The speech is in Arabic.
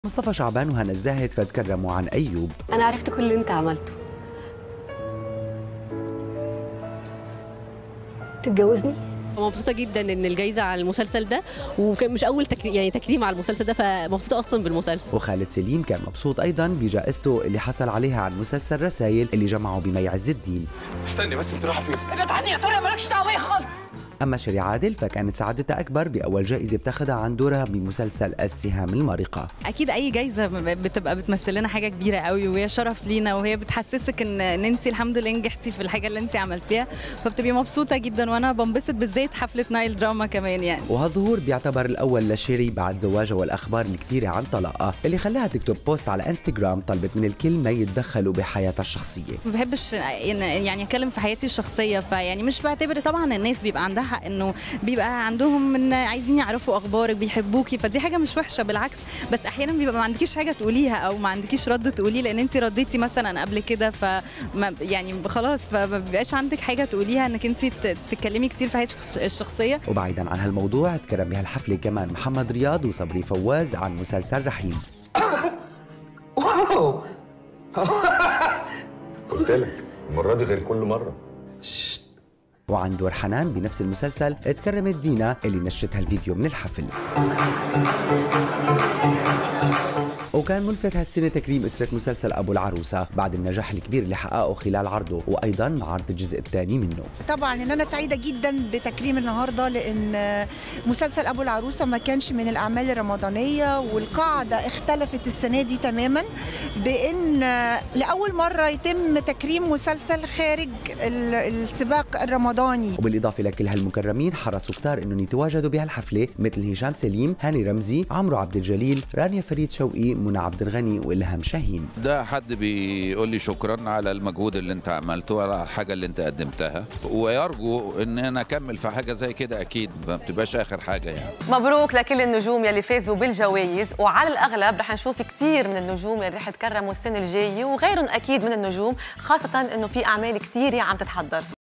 مصطفى شعبان وهنا الزاهد فتكرموا عن أيوب. أنا عرفت كل اللي أنت عملته. تتجوزني؟ مبسوطة جدا إن الجايزة على المسلسل ده، وكان مش أول تكريم على المسلسل ده، فمبسوطة أصلا بالمسلسل. وخالد سليم كان مبسوط أيضا بجائزته اللي حصل عليها عن مسلسل رسائل اللي جمعه بمي عز الدين. استني بس، أنت رايحة فين؟ ابعد عني يا ترى، مالكش دعوة خالص. أما شيري عادل فكانت سعادتها أكبر بأول جائزة بتاخدها عن دورها بمسلسل السهام المارقة. أكيد أي جائزة بتبقى بتمثل لنا حاجة كبيرة قوي، وهي شرف لينا، وهي بتحسسك إن أنت الحمد لله نجحتي في الحاجة اللي أنت عملتيها، فبتبقي مبسوطة جدا. وأنا بنبسط بالذات حفلة نايل دراما كمان يعني. وهالظهور بيعتبر الأول لشيري بعد زواجها والأخبار الكثيرة عن طلاقها اللي خلاها تكتب بوست على انستغرام طلبت من الكل ما يتدخلوا بحياتها الشخصية. ما بحبش يعني أتكلم في حياتي الشخصية، فيعني مش بعتبر طبعا الناس بيبقى عندها حق إنه بيبقى عندهم من عايزين يعرفوا اخبارك، بيحبوكي، فدي حاجه مش وحشه بالعكس. بس احيانا بيبقى ما عندكيش حاجه تقوليها او ما عندكيش رد تقوليه، لان انت رديتي مثلا قبل كده، يعني خلاص فما بيبقاش عندك حاجه تقوليها انك انت تتكلمي كتير في حياتك الشخصيه. وبعيدا عن هالموضوع تكرم بهالحفله كمان محمد رياض وصبري فواز عن مسلسل رحيم. واو قلت لك المره دي غير كل مره. وعن دور حنان بنفس المسلسل اتكرمت دينا اللي نشتها الفيديو من الحفل. وكان ملفت هالسنة تكريم أسرة مسلسل أبو العروسة بعد النجاح الكبير اللي حققه خلال عرضه، وأيضا مع عرض الجزء الثاني منه. طبعا إن أنا سعيدة جدا بتكريم النهاردة، لأن مسلسل أبو العروسة ما كانش من الأعمال الرمضانية، والقاعدة اختلفت السنة دي تماما، بأن لأول مرة يتم تكريم مسلسل خارج السباق الرمضاني. وبالإضافة لكل هالمكرمين حرصوا كتار إنهم يتواجدوا بهالحفلة مثل هشام سليم، هاني رمزي، عمرو عبد الجليل، رانيا فريد شوقي، منى عبد الغني، وإلهام شاهين. ده حد بيقول لي شكرا على المجهود اللي انت عملته وعلى الحاجه اللي انت قدمتها، ويرجو ان انا اكمل في حاجه زي كده، اكيد ما بتبقاش اخر حاجه يعني. مبروك لكل النجوم يلي فازوا بالجوائز، وعلى الاغلب رح نشوف كثير من النجوم اللي رح يتكرموا السنه الجايه، وغيرهم اكيد من النجوم، خاصه انه في اعمال كثيره عم تتحضر.